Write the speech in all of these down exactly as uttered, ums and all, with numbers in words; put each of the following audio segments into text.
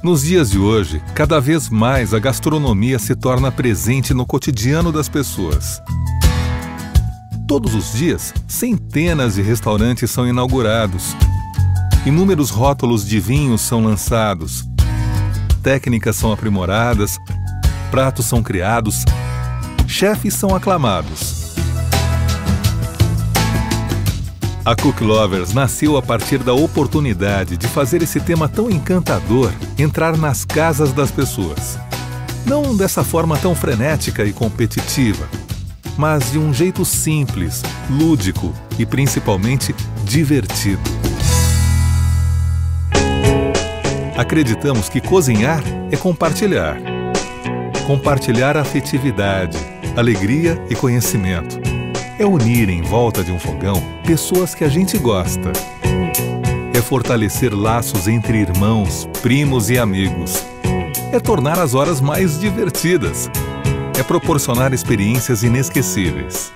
Nos dias de hoje, cada vez mais a gastronomia se torna presente no cotidiano das pessoas. Todos os dias, centenas de restaurantes são inaugurados. Inúmeros rótulos de vinhos são lançados. Técnicas são aprimoradas, pratos são criados, chefes são aclamados. A Cook Lovers nasceu a partir da oportunidade de fazer esse tema tão encantador entrar nas casas das pessoas. Não dessa forma tão frenética e competitiva, mas de um jeito simples, lúdico e principalmente divertido. Acreditamos que cozinhar é compartilhar. Compartilhar afetividade, alegria e conhecimento. É unir em volta de um fogão pessoas que a gente gosta. É fortalecer laços entre irmãos, primos e amigos. É tornar as horas mais divertidas. É proporcionar experiências inesquecíveis.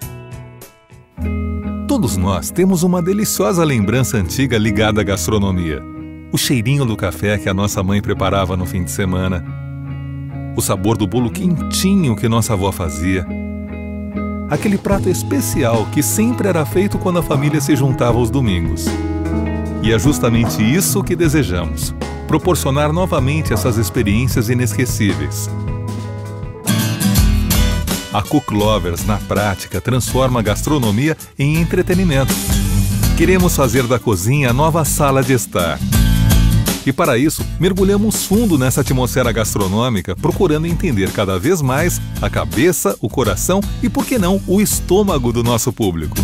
Todos nós temos uma deliciosa lembrança antiga ligada à gastronomia. O cheirinho do café que a nossa mãe preparava no fim de semana. O sabor do bolo quentinho que nossa avó fazia. Aquele prato especial que sempre era feito quando a família se juntava aos domingos. E é justamente isso que desejamos, proporcionar novamente essas experiências inesquecíveis. A Cook Lovers, na prática, transforma a gastronomia em entretenimento. Queremos fazer da cozinha a nova sala de estar. E para isso, mergulhamos fundo nessa atmosfera gastronômica, procurando entender cada vez mais a cabeça, o coração e, por que não, o estômago do nosso público.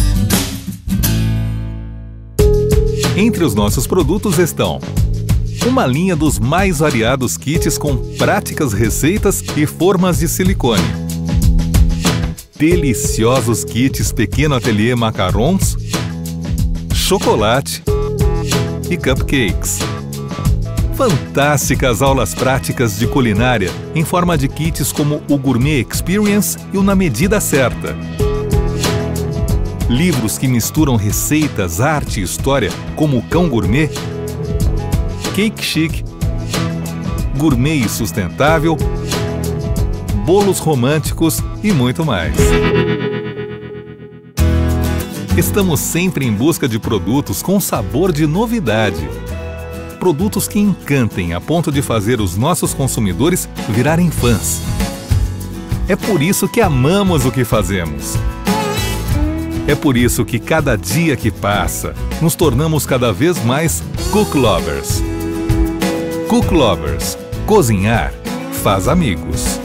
Entre os nossos produtos estão uma linha dos mais variados kits com práticas receitas e formas de silicone. Deliciosos kits Pequeno Ateliê Macarons, chocolate e cupcakes. Fantásticas aulas práticas de culinária em forma de kits como o Gourmet Experience e o Na Medida Certa. Livros que misturam receitas, arte e história como o Cão Gourmet, Cake Chic, Gourmet e Sustentável, Bolos Românticos e muito mais. Estamos sempre em busca de produtos com sabor de novidade. Produtos que encantem a ponto de fazer os nossos consumidores virarem fãs. É por isso que amamos o que fazemos. É por isso que cada dia que passa, nos tornamos cada vez mais Cook Lovers. Cook Lovers. Cozinhar faz amigos.